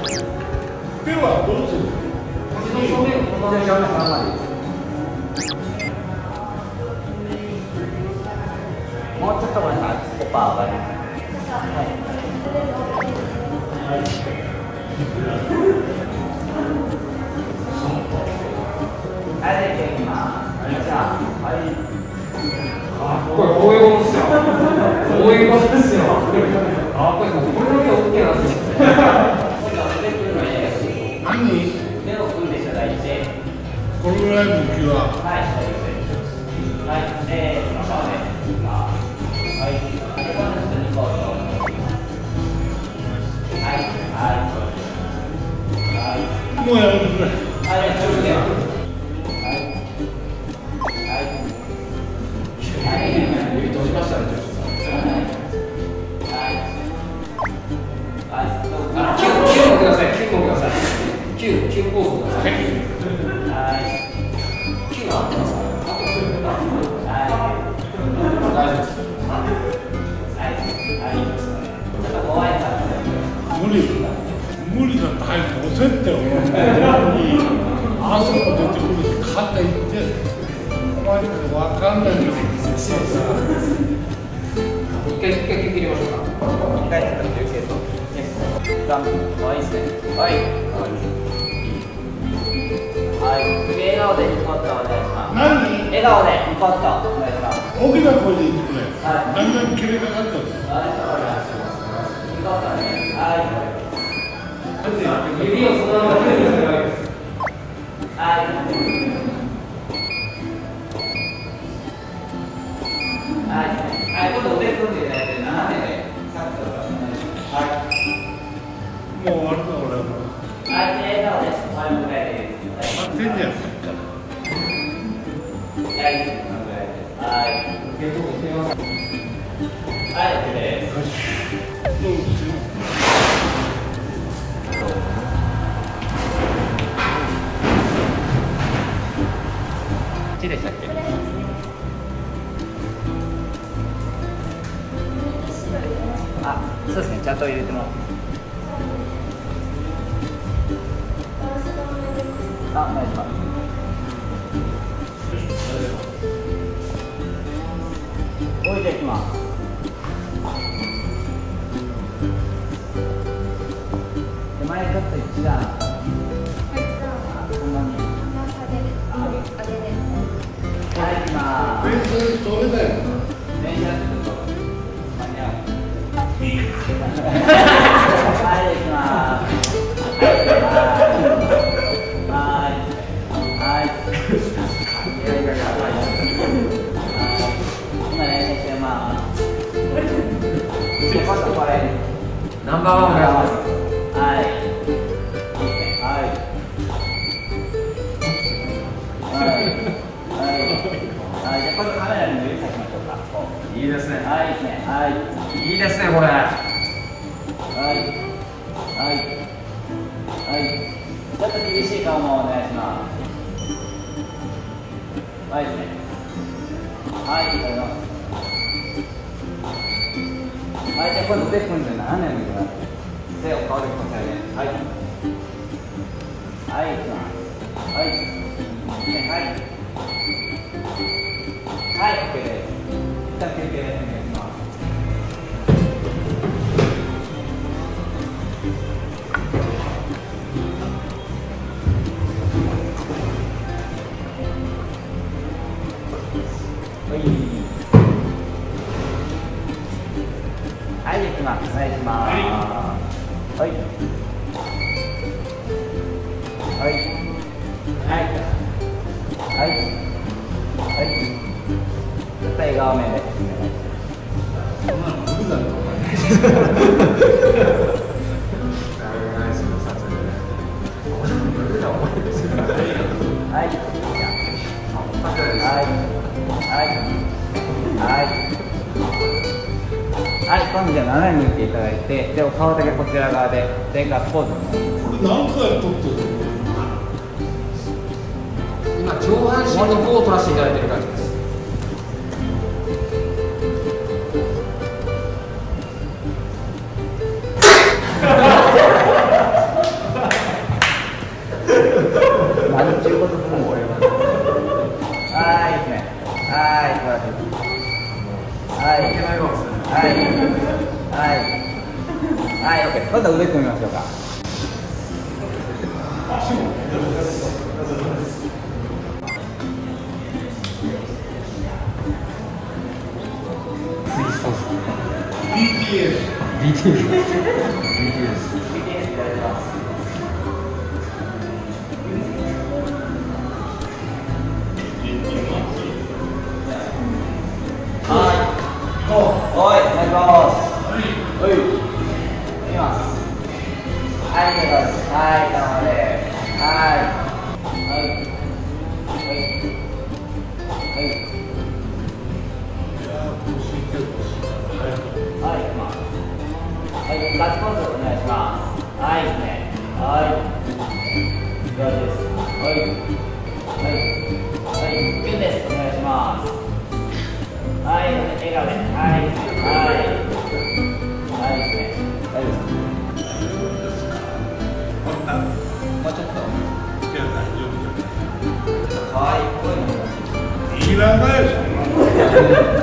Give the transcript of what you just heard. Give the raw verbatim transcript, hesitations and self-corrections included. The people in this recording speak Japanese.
手はどうする？ 正面このまま正面さんまで。もうちょっとごめんなさい。スコパー上がります。はい。はい。はい、できます。じゃあ、はい。あ、これこういうことですよ。こういうことですよ。あ、これこれだけ大きいなって。 何？ 手を組んでいただいて。 これぐらいの向きは。 はい、大丈夫です。はい、で、今まで。はい、で、この人にこうと。はい、はい。はい。 もうやめてくれ。 はい、大丈夫です。指閉じましたね。はい。あ、九、九もください。九もください。九、九ポーズください。はい。九合ってますか？はい。大丈夫です。はい。はい。ちょっと怖いから。 無理。無理だって早く押せって思う。あそこ出てくるって肩いって。わかんないの。一回一回切りましょうか。一回やったら休憩と。ダメ。はい、いいですね。はい。はい。次笑顔でニコッとお願いします。 何？ 笑顔でニコッとお願いします。 大きな声で言ってくれ。 はい。 だんだん切れかかってる。 はい。ニコッとね。はい。指をそのまま上にするわけです。はい。はい、はい、今度腕組んでいただいて斜めでさっとはい。 もう終わるな俺は。 はい、笑顔です。前向かいです。 待ってんじゃん。 はい、はい。はい、OK です。 どうぞ。 こっちでしたっけ？あ、そうですね、ちゃんと入れてもらって。あ、大丈夫か。置いていきます。手前ちょっと一段。こんなに。はい、行きます。 ベースそれだよ。 電車ちょっと間に合う。はい、行きます。はい。はい。今練習してます。今度これ。ナンバーワンが。はい。はい。はい。はい。じゃあ、これカメラにも指さしましょうか。いいですね。はい、いいですね。はい。いいですね、これ。はい。はい。はい。ちょっと厳しい顔もお願いします。はいですね。はい、ありがとうございます。はい、じゃあ今度腕組んで斜め向いてもらって。手を顔でこちらで。はい。はい、いきます。はい。ね、はい。はい、OK です。一旦休憩でお願いします。はい、行きます。お願いします。はい。はい。はい。はい。はい。はい。ちょっと笑顔面で。 そんなの無理だよ。 はい。はい。はい。はい。はい、今度じゃあ斜めに向いていただいて、で、お顔だけこちら側で、で、ガッツポーズ。 これ何回撮ってるの？ 今、上半身の方を取らせていただいている感じです。 また腕組みましょうか。 ビーティーエス。 ビーティーエス。ビーティーエス。 はい。おい、お願いします。はい。いきます。はい、お願いします。はい、頑張れ。はい。はい。はい。はい。はい、行きます。はい、ガッツポーズお願いします。はい、ですね。はい。上手です。はい。はい。はい、キュンです。お願いします。はい、笑顔で。はい。はい。はいですね。大丈夫ですか。もうちょっと。 いや、大丈夫。 かわいい声の。 いらないでしょ。